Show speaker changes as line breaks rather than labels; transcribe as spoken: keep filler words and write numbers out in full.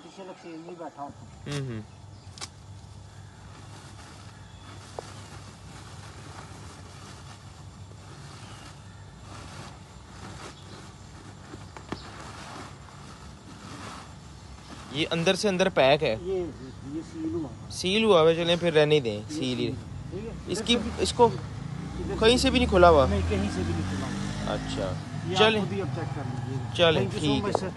शीशे लग से नहीं बैठा हूँ।
हम्म हम्म ये अंदर से अंदर पैक है।
ये ये सील हुआ
सील हुआ है, चलें फिर रहने दें सील ही। इसकी इसको कहीं से भी नहीं खुला हुआ?
नहीं, कहीं से भी नहीं खुला।
अच्छा
ये
चलें,
आप खुद ही अब चेक कर लीजिए।
चलें
थैंक यू सो
ठीक
मच
है।
सर।